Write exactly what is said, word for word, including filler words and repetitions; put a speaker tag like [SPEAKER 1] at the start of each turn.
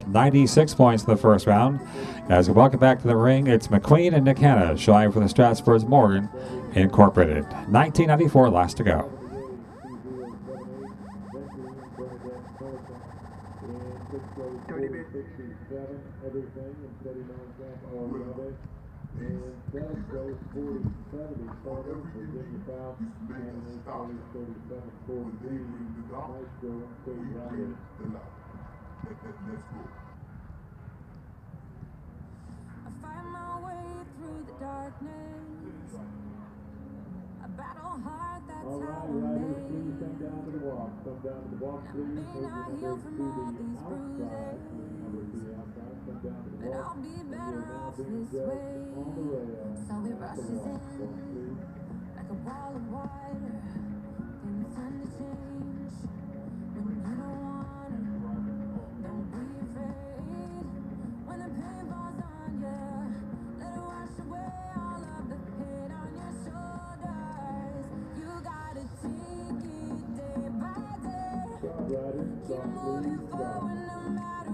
[SPEAKER 1] ninety-six points in the first round. As we welcome back to the ring, it's McQueen and Nick Hanna showing for the Stratford Morgan Incorporated. nineteen ninety-four, last to go.
[SPEAKER 2] I find my way through the darkness. I battle hard, that's how I'm made. I may not heal from all these bruises, but I'll be better off this way. So it rushes in like a wall of water. Then it's time to change when you don't want it. Don't be afraid when the pain falls on you. Let it wash away all of the pain on your shoulders. You gotta take it day by day. Keep moving forward no matter